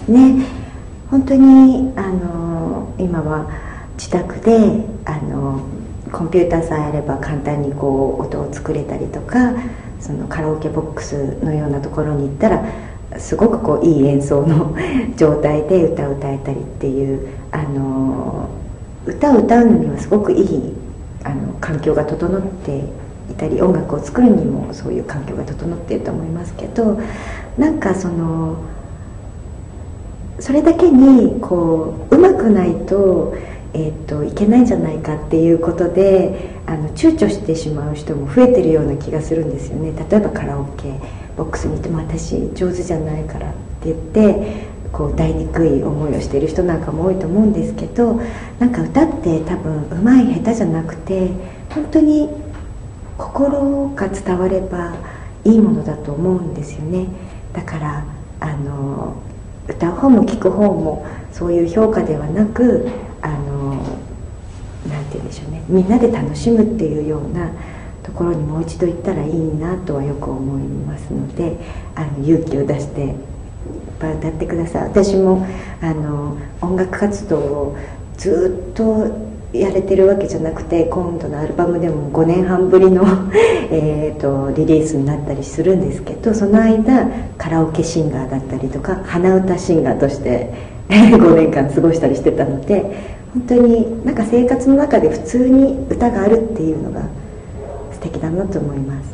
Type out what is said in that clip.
ね。本当に今は自宅でコンピューターさえあれば簡単にこう音を作れたりとか、そのカラオケボックスのようなところに行ったらすごくこういい演奏の状態で歌を歌えたりっていう、歌を歌うのにはすごくいい環境が整っていたり、音楽を作るにもそういう環境が整っていると思いますけど、なんかそれだけにこう上手くないと、いけないんじゃないかっていうことで躊躇してしまう人も増えてるような気がするんですよね。例えばカラオケボックスに行っても私上手じゃないからって言ってこう歌いにくい思いをしている人なんかも多いと思うんですけど、なんか歌って多分上手い下手じゃなくて本当に心が伝わればいいものだと思うんですよね。だから歌う方も聴く方もそういう評価ではなくなんて言うんでしょうね、みんなで楽しむっていうようなところにもう一度行ったらいいなとはよく思いますので、勇気を出していっぱい歌ってください。私も音楽活動をずっとやれてるわけじゃなくて、今度のアルバムでも5年半ぶりのリリースになったりするんですけど、その間カラオケシンガーだったりとか鼻歌シンガーとして5年間過ごしたりしてたので、本当になんか生活の中で普通に歌があるっていうのが素敵だなと思います。